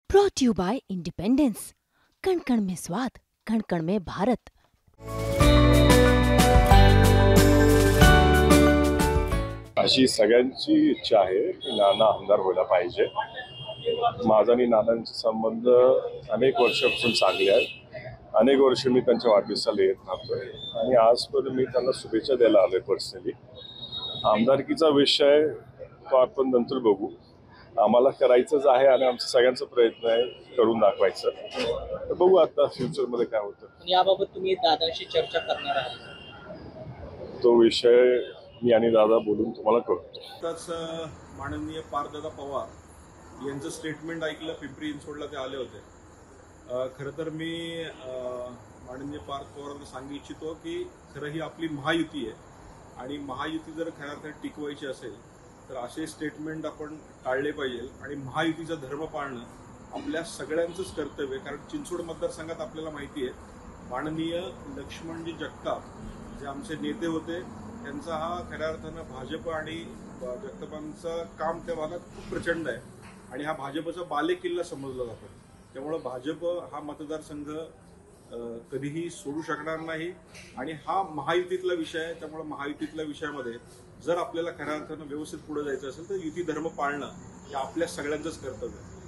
Brought you bye independence. कण कण में स्वाद, कण कण में भारत। अशी सगळ्यांची इच्छा आहे की नाना आमदार व्हायला पाहिजे। माझा आणि नानांचे संबंध अनेक वर्षापासून चांगले आहेत। अनेक वर्ष मी त्यांच्या वाढदिवसाला येत राहतोय आणि आजपर्यंत मी त्यांना शुभेच्छा द्यायला आलोय पर्सनली। आमदारकीचा विषय तो आपण नंतर बघू। आम्हाला करायचंच आहे आणि आमचा सगळ्यांचा प्रयत्न आहे करून दाखवायचं। तर बघू आता फ्युचरमध्ये काय होतं। याबाबत तुम्ही दादांशी चर्चा करणार आहात? तो विषय मी आणि दादा बोलून तुम्हाला कळवतो। माननीय पार्थदादा पवार यांचं स्टेटमेंट ऐकलं, पिंपरी चिंचवडला ते आले होते। खरं तर मी माननीय पार्थ पवारांना सांगू इच्छितो की खरं ही आपली महायुती आहे आणि महायुती जर खऱ्या अर्थाने टिकवायची असेल तर असे स्टेटमेंट आपण टाळले पाहिजे आणि महायुतीचा धर्म पाळणं आपल्या सगळ्यांचंच कर्तव्य आहे। कारण चिंचवड मतदारसंघात आपल्याला माहिती आहे माननीय लक्ष्मणजी जगताप जे आमचे नेते होते त्यांचा हा खऱ्या अर्थानं भाजप आणि जगतापांचं काम त्या भागात खूप प्रचंड आहे आणि हा भाजपचा बालेकिल्ला समजला जातो। त्यामुळे भाजप हा मतदारसंघ कधीही सोडू शकणार नाही आणि हा महायुतीतला विषय आहे। त्यामुळे महायुतीतल्या विषयामध्ये जर आपल्याला खऱ्या अर्थानं व्यवस्थित पुढे जायचं असेल तर युती धर्म पाळणं हे आपल्या सगळ्यांचंच कर्तव्य आहे।